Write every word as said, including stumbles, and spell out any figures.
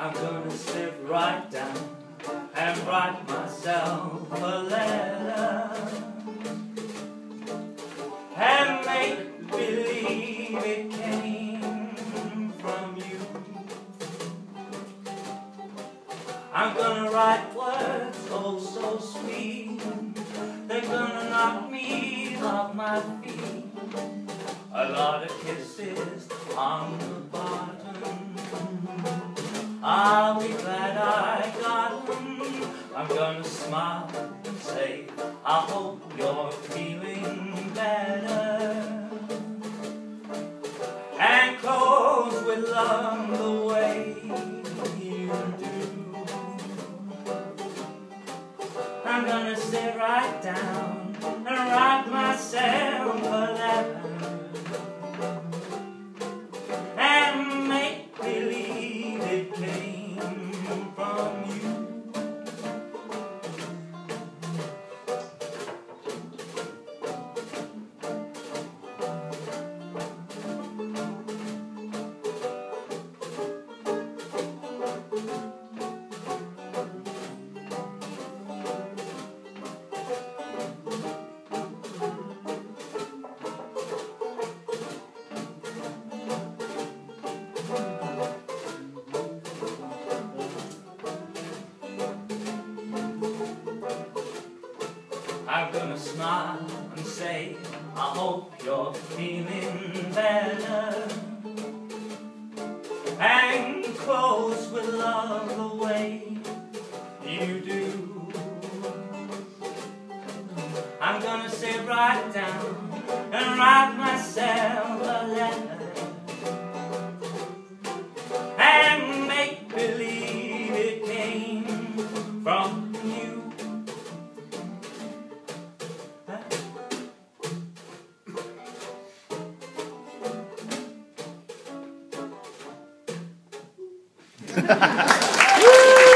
I'm gonna sit right down and write myself a letter and make believe it came from you. I'm gonna write words oh so sweet, they're gonna knock me off my feet. A lot of kisses on the bottom, I'll be glad I got them. I'm gonna smile and say, I hope you're feeling better, and close with love the way you do. I'm gonna sit right down and write myself a letter and make believe it came from you. I'm gonna smile and say, I hope you're feeling better, and close with love the way you do. I'm gonna sit right down and write myself a letter and make believe it came from you. Woo!